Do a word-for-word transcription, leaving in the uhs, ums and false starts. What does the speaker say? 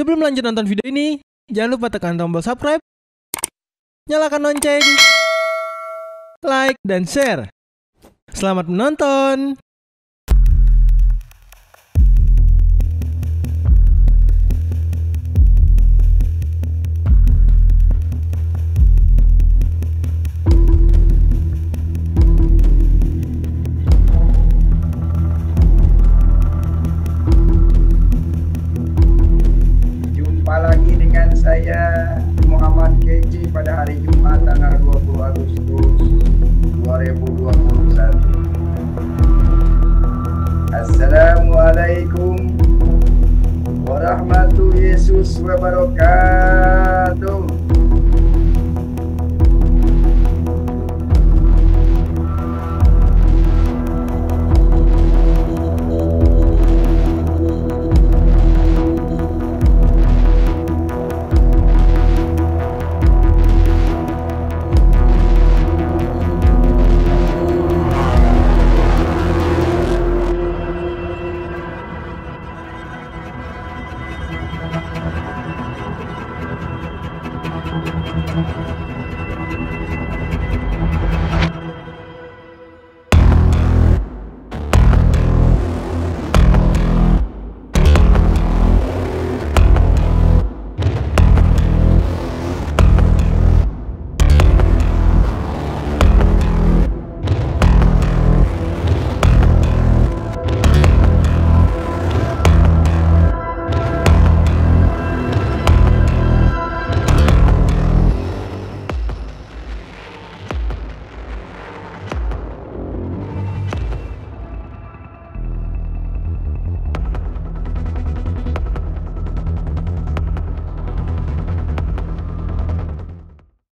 Sebelum lanjut nonton video ini, jangan lupa tekan tombol subscribe, nyalakan lonceng, like, dan share. Selamat menonton! Lagi dengan saya Muhammad Keci pada hari Jumat tanggal dua puluh Agustus dua ribu dua puluh satu. Assalamualaikum warahmatullahi wabarakatuh.